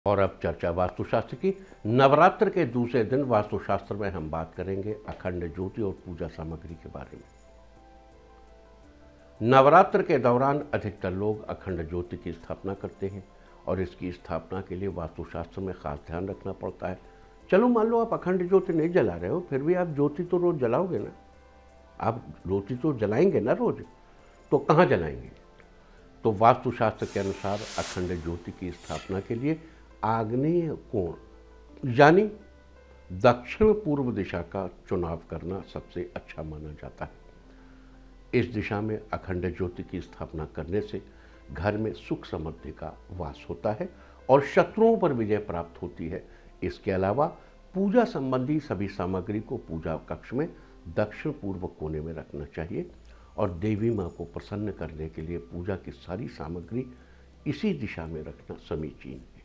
और अब चर्चा वास्तुशास्त्र की। नवरात्र के दूसरे दिन वास्तुशास्त्र में हम बात करेंगे अखंड ज्योति और पूजा सामग्री के बारे में। नवरात्र के दौरान अधिकतर लोग अखंड ज्योति की स्थापना करते हैं और इसकी स्थापना के लिए वास्तुशास्त्र में खास ध्यान रखना पड़ता है। चलो मान लो आप अखंड ज्योति नहीं जला रहे हो, फिर भी आप ज्योति तो रोज जलाओगे ना, आप ज्योति तो जलाएंगे ना रोज, तो कहाँ जलाएंगे? तो वास्तुशास्त्र के अनुसार अखंड ज्योति की स्थापना के लिए आग्नेय कोण यानी दक्षिण पूर्व दिशा का चुनाव करना सबसे अच्छा माना जाता है। इस दिशा में अखंड ज्योति की स्थापना करने से घर में सुख समृद्धि का वास होता है और शत्रुओं पर विजय प्राप्त होती है। इसके अलावा पूजा संबंधी सभी सामग्री को पूजा कक्ष में दक्षिण पूर्व कोने में रखना चाहिए और देवी माँ को प्रसन्न करने के लिए पूजा की सारी सामग्री इसी दिशा में रखना समीचीन है।